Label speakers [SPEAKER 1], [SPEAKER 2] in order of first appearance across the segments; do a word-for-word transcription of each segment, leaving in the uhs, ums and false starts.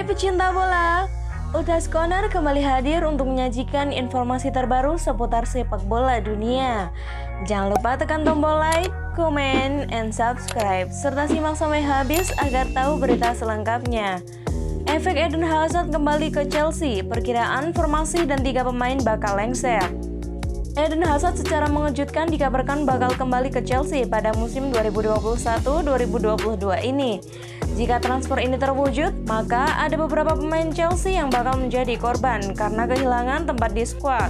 [SPEAKER 1] Hai pecinta bola, Utas Corner kembali hadir untuk menyajikan informasi terbaru seputar sepak bola dunia. Jangan lupa tekan tombol like, comment, and subscribe, serta simak sampai habis agar tahu berita selengkapnya. Efek Eden Hazard kembali ke Chelsea, perkiraan formasi dan tiga pemain bakal lengser. Eden Hazard secara mengejutkan dikabarkan bakal kembali ke Chelsea pada musim dua ribu dua puluh satu dua ribu dua puluh dua ini. Jika transfer ini terwujud, maka ada beberapa pemain Chelsea yang bakal menjadi korban karena kehilangan tempat di skuad.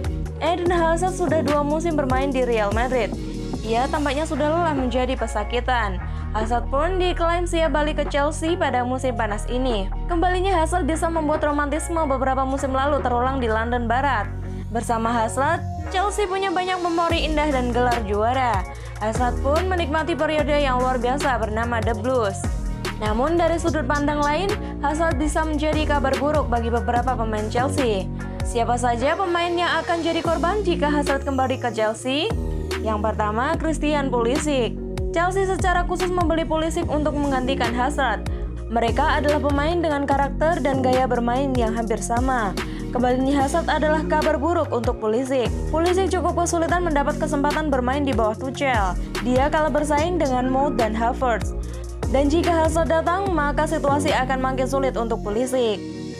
[SPEAKER 1] Eden Hazard sudah dua musim bermain di Real Madrid. Ia tampaknya sudah lelah menjadi pesakitan. Hazard pun diklaim siap balik ke Chelsea pada musim panas ini. Kembalinya Hazard bisa membuat romantisme beberapa musim lalu terulang di London Barat. Bersama Hazard, Chelsea punya banyak memori indah dan gelar juara. Hazard pun menikmati periode yang luar biasa bernama The Blues. Namun dari sudut pandang lain, Hazard bisa menjadi kabar buruk bagi beberapa pemain Chelsea. Siapa saja pemain yang akan jadi korban jika Hazard kembali ke Chelsea? Yang pertama, Christian Pulisic. Chelsea secara khusus membeli Pulisic untuk menggantikan Hazard. Mereka adalah pemain dengan karakter dan gaya bermain yang hampir sama. Kembalinya Hazard adalah kabar buruk untuk Pulisic. Pulisic cukup kesulitan mendapat kesempatan bermain di bawah Tuchel. Dia kalah bersaing dengan Mount dan Havertz. Dan jika Hazard datang, maka situasi akan makin sulit untuk Pulisic.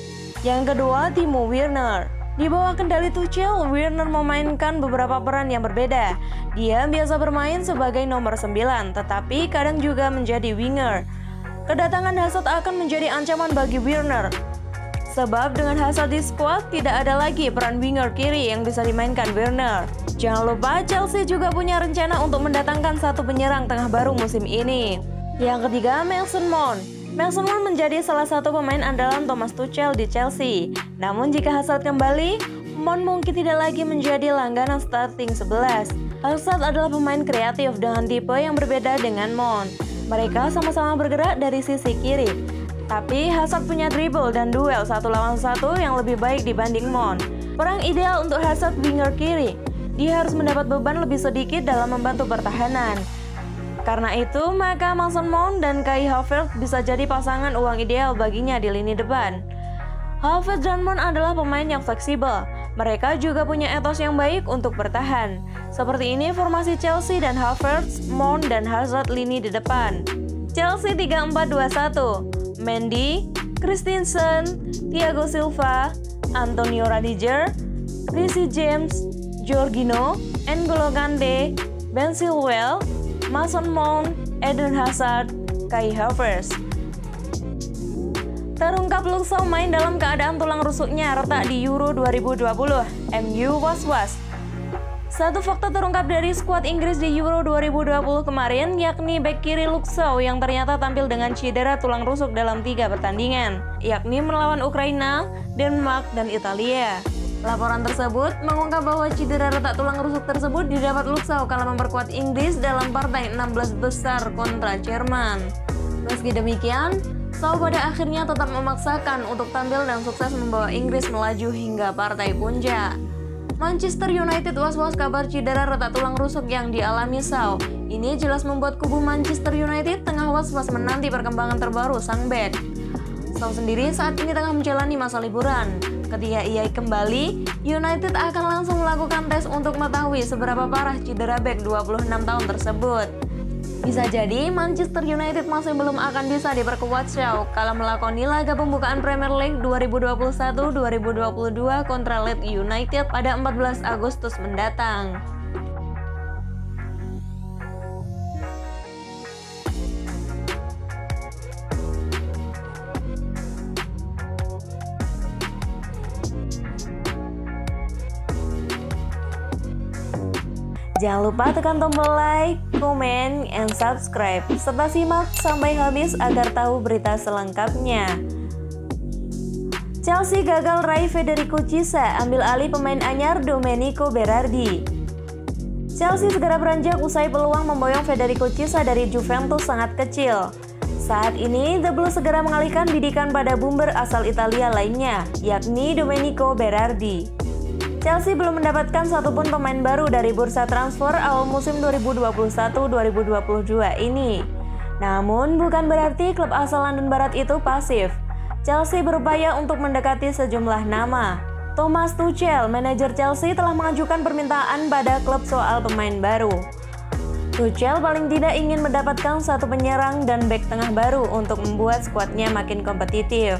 [SPEAKER 1] Yang kedua, Timo Werner. Di bawah kendali Tuchel, Werner memainkan beberapa peran yang berbeda. Dia biasa bermain sebagai nomor sembilan, tetapi kadang juga menjadi winger. Kedatangan Hazard akan menjadi ancaman bagi Werner. Sebab dengan Hazard di skuad, tidak ada lagi peran winger kiri yang bisa dimainkan Werner. Jangan lupa, Chelsea juga punya rencana untuk mendatangkan satu penyerang tengah baru musim ini. Yang ketiga, Mason Mount. Mason Mount menjadi salah satu pemain andalan Thomas Tuchel di Chelsea. Namun jika Hazard kembali, Mount mungkin tidak lagi menjadi langganan starting sebelas. Hazard adalah pemain kreatif dengan tipe yang berbeda dengan Mount. Mereka sama-sama bergerak dari sisi kiri. Tapi Hazard punya dribble dan duel satu lawan satu yang lebih baik dibanding Mount. Perang ideal untuk Hazard winger kiri. Dia harus mendapat beban lebih sedikit dalam membantu pertahanan. Karena itu, maka Mason Mount dan Kai Havertz bisa jadi pasangan uang ideal baginya di lini depan. Havertz dan Mount adalah pemain yang fleksibel. Mereka juga punya etos yang baik untuk bertahan. Seperti ini formasi Chelsea dan Havertz, Mount dan Hazard lini di depan. Chelsea tiga empat dua satu. Mendy, Christensen, Thiago Silva, Antonio Rudiger, Reece James, Jorginho, N'Golo Kante, Ben Chilwell, Mason Mount, Eden Hazard, Kai Havertz. Terungkap Luke Shaw main dalam keadaan tulang rusuknya retak di Euro dua ribu dua puluh. M U was-was. Satu fakta terungkap dari skuad Inggris di Euro dua ribu dua puluh kemarin, yakni bek kiri Luke Shaw yang ternyata tampil dengan cedera tulang rusuk dalam tiga pertandingan, yakni melawan Ukraina, Denmark, dan Italia. Laporan tersebut mengungkap bahwa cedera retak tulang rusuk tersebut didapat Luke Shaw kala memperkuat Inggris dalam partai enam belas besar kontra Jerman. Meski demikian, Shaw pada akhirnya tetap memaksakan untuk tampil dan sukses membawa Inggris melaju hingga partai puncak. Manchester United was-was kabar cedera retak tulang rusuk yang dialami Shaw. Ini jelas membuat kubu Manchester United tengah was-was menanti perkembangan terbaru sang bek. Shaw sendiri saat ini tengah menjalani masa liburan. Ketika ia kembali, United akan langsung melakukan tes untuk mengetahui seberapa parah cedera bek dua puluh enam tahun tersebut. Bisa jadi Manchester United masih belum akan bisa diperkuat Shaw kala melakoni laga pembukaan Premier League dua ribu dua puluh satu dua ribu dua puluh dua kontra Leeds United pada empat belas Agustus mendatang. Jangan lupa tekan tombol like, comment, and subscribe, serta simak sampai habis agar tahu berita selengkapnya. Chelsea gagal raih Federico Chiesa, ambil alih pemain anyar Domenico Berardi. Chelsea segera beranjak usai peluang memboyong Federico Chiesa dari Juventus sangat kecil. Saat ini, The Blues segera mengalihkan bidikan pada boomer asal Italia lainnya, yakni Domenico Berardi. Chelsea belum mendapatkan satupun pemain baru dari bursa transfer awal musim dua ribu dua puluh satu dua ribu dua puluh dua ini. Namun bukan berarti klub asal London Barat itu pasif. Chelsea berupaya untuk mendekati sejumlah nama. Thomas Tuchel, manajer Chelsea, telah mengajukan permintaan pada klub soal pemain baru. Tuchel paling tidak ingin mendapatkan satu penyerang dan bek tengah baru untuk membuat skuadnya makin kompetitif.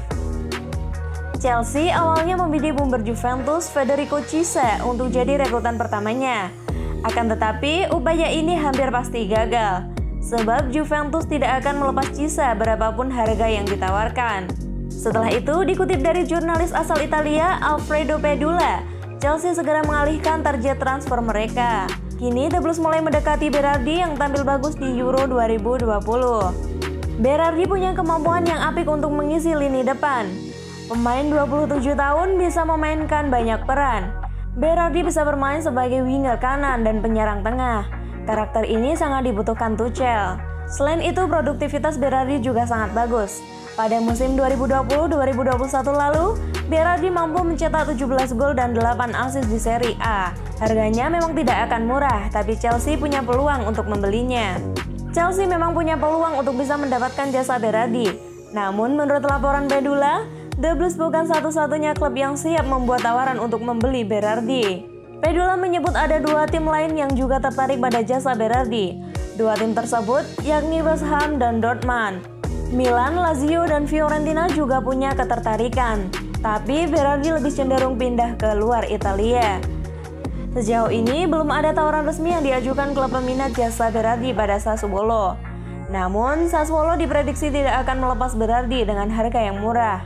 [SPEAKER 1] Chelsea awalnya membidik boomer Juventus Federico Chiesa untuk jadi rekrutan pertamanya. Akan tetapi, upaya ini hampir pasti gagal, sebab Juventus tidak akan melepas Chiesa berapapun harga yang ditawarkan. Setelah itu, dikutip dari jurnalis asal Italia Alfredo Pedula, Chelsea segera mengalihkan target transfer mereka. Kini The Blues mulai mendekati Berardi yang tampil bagus di Euro dua ribu dua puluh. Berardi punya kemampuan yang apik untuk mengisi lini depan. Pemain dua puluh tujuh tahun bisa memainkan banyak peran. Berardi bisa bermain sebagai winger kanan dan penyerang tengah. Karakter ini sangat dibutuhkan Tuchel. Selain itu, produktivitas Berardi juga sangat bagus. Pada musim dua ribu dua puluh dua ribu dua puluh satu lalu, Berardi mampu mencetak tujuh belas gol dan delapan assist di Serie A. Harganya memang tidak akan murah, tapi Chelsea punya peluang untuk membelinya. Chelsea memang punya peluang untuk bisa mendapatkan jasa Berardi. Namun menurut laporan Pedula, The Blues bukan satu-satunya klub yang siap membuat tawaran untuk membeli Berardi. Pedula menyebut ada dua tim lain yang juga tertarik pada jasa Berardi. Dua tim tersebut yakni West Ham dan Dortmund. Milan, Lazio, dan Fiorentina juga punya ketertarikan, tapi Berardi lebih cenderung pindah ke luar Italia. Sejauh ini belum ada tawaran resmi yang diajukan klub peminat jasa Berardi pada Sassuolo. Namun, Sassuolo diprediksi tidak akan melepas Berardi dengan harga yang murah.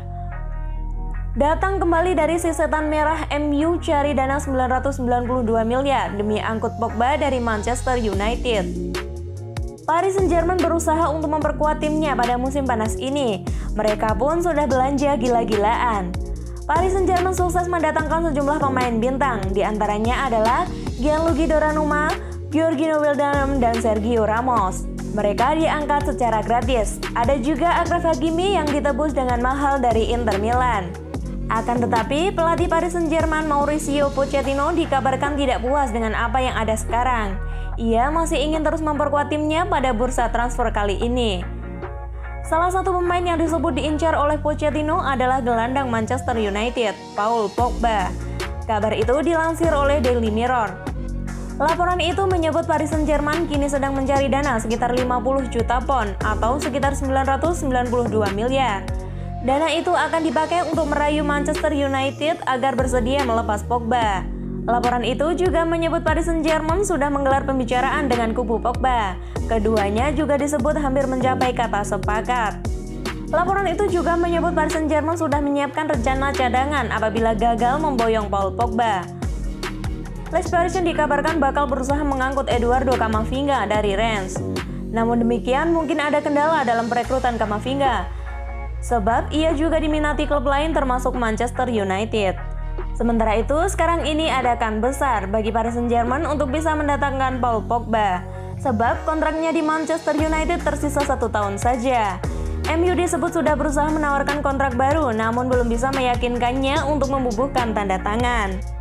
[SPEAKER 1] Datang kembali dari si setan merah, M U cari dana sembilan ratus sembilan puluh dua miliar demi angkut Pogba dari Manchester United. Paris Saint-Germain berusaha untuk memperkuat timnya pada musim panas ini. Mereka pun sudah belanja gila-gilaan. Paris Saint-Germain sukses mendatangkan sejumlah pemain bintang, di antaranya adalah Gianluigi Donnarumma, Georginio Wijnaldum, dan Sergio Ramos. Mereka diangkat secara gratis. Ada juga Achraf Hakimi yang ditebus dengan mahal dari Inter Milan. Akan tetapi, pelatih Paris Saint-Germain Mauricio Pochettino dikabarkan tidak puas dengan apa yang ada sekarang. Ia masih ingin terus memperkuat timnya pada bursa transfer kali ini. Salah satu pemain yang disebut diincar oleh Pochettino adalah gelandang Manchester United, Paul Pogba. Kabar itu dilansir oleh Daily Mirror. Laporan itu menyebut Paris Saint-Germain kini sedang mencari dana sekitar lima puluh juta pound atau sekitar sembilan ratus sembilan puluh dua miliar. Dana itu akan dipakai untuk merayu Manchester United agar bersedia melepas Pogba. Laporan itu juga menyebut Paris Saint-Germain sudah menggelar pembicaraan dengan kubu Pogba. Keduanya juga disebut hampir mencapai kata sepakat. Laporan itu juga menyebut Paris Saint-Germain sudah menyiapkan rencana cadangan apabila gagal memboyong Paul Pogba. Les Parisiens dikabarkan bakal berusaha mengangkut Eduardo Camavinga dari Rennes. Namun demikian, mungkin ada kendala dalam perekrutan Camavinga, sebab ia juga diminati klub lain termasuk Manchester United. Sementara itu, sekarang ini ada kan besar bagi Paris Saint-Germain untuk bisa mendatangkan Paul Pogba, sebab kontraknya di Manchester United tersisa satu tahun saja. M U disebut sudah berusaha menawarkan kontrak baru, namun belum bisa meyakinkannya untuk membubuhkan tanda tangan.